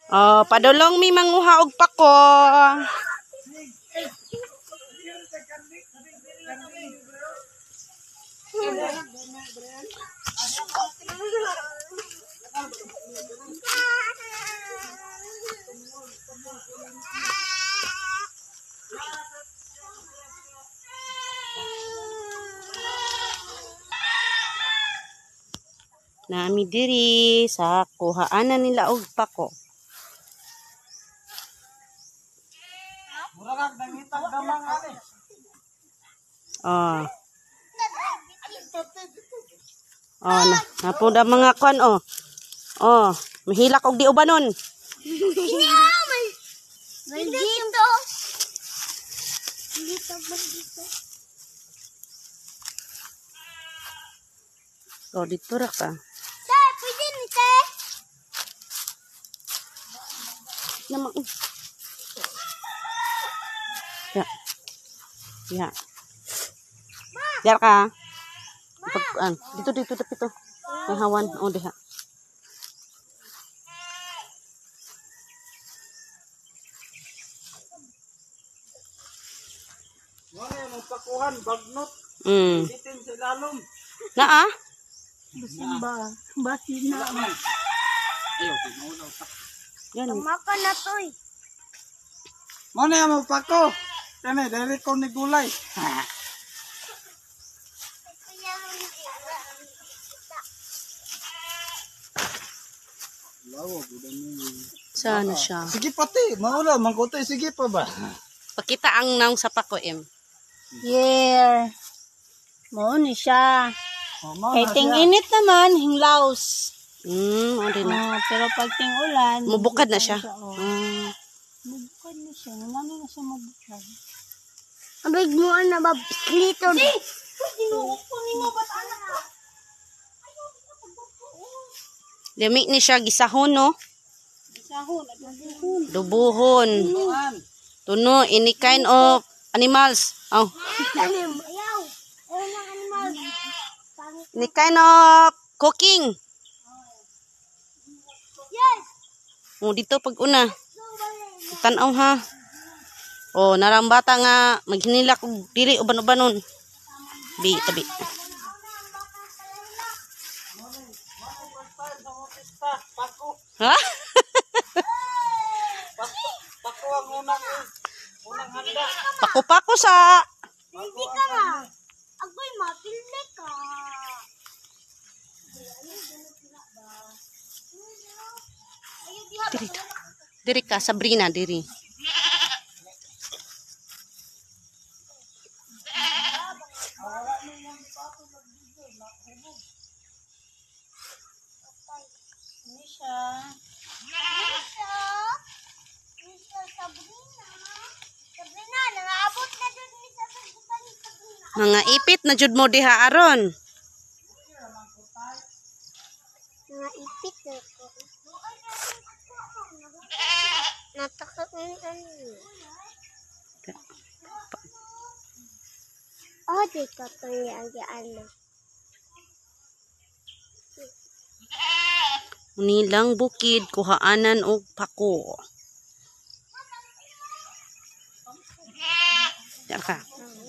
Oh, padulong mi manguha og pako. Nami diri sa kuhaanan nila og pako. Oh. Oh, napunda mga kwan oh. Oh, mahilak og di ubanon. Maldito. Maldito. Oh, dito ra ka. Te, pwede ni te. Namang. Ya. Ya. Diar ka. Pagkuan. Dito dapito. May hawan oh diha. Wala mo pakuhan bagnot. Bitin sa lalom. Naa? Basimba. Basina. Ayo, pinulaw pa. Yan. Maka na to eh. Mo na mo pako. Kani dali ko ni gulay. Lawo gudan ni. Sana siya. Sige pati, maula mangkotoy sige pa ba? Pakita ang naong sa pako em. Yeah. Mo ni siya. Kay ting init naman, hinglaws. Oh din na. Pero pag ting ulan, Mubukad na siya. mabukad na siya. Nanalo na siya mabukad. Abig mo na ba? Klito. Tinukunin mo ba't anak ko? Dami ni siya gisahon no. Sahon. Dubuhon. Tuno any kind of animals. Oh. Ayaw. Ayaw ng animal. Any kind of cooking. Yes. Oh dito pag una. Tanaw ha. Oh narambata nga maghinilak og dili uban-ubanon. Bi tabi. Ha? Pako ang unang handa. Pako-pako sa Hindi ka nga. Agoy mapili ka. diri. Diri ka Sabrina diri. Sabrina, nangaabot na dun ni Sabrina. Mga ipit na jud mo diha aron. Mga ipit na ko. Natakot ng ano. Oh, di ka pangyayaan mo. Unilang bukid kuhaanan og pako. Diyan ka.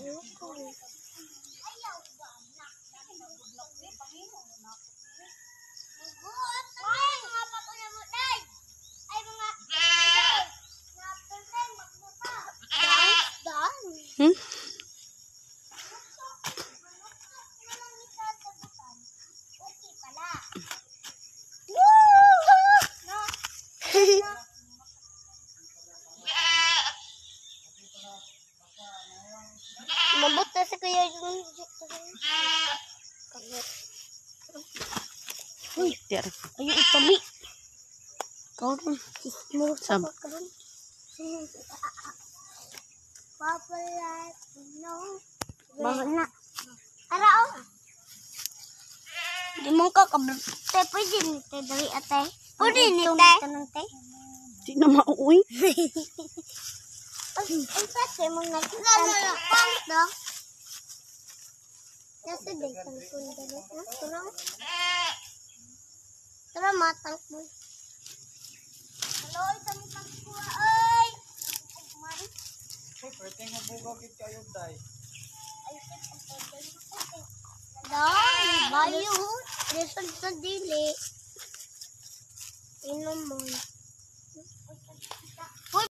Hmm? Mabuta sa kuya yung Uy, diyan. ayun ipami. Kau rin. Sab. Papa like no. Bawa na. Arao. Di mo ka te pwede ni te dari ate. Pwede ni te. Di na mauuy. Ang kasi mga nagkakanta. Pangda. Nasa din kang punta na. Tara matang mo. Hello. Pwede nga bugaw kit kayo, day. Dahil, bayo. Listen sa dili. Inom mo.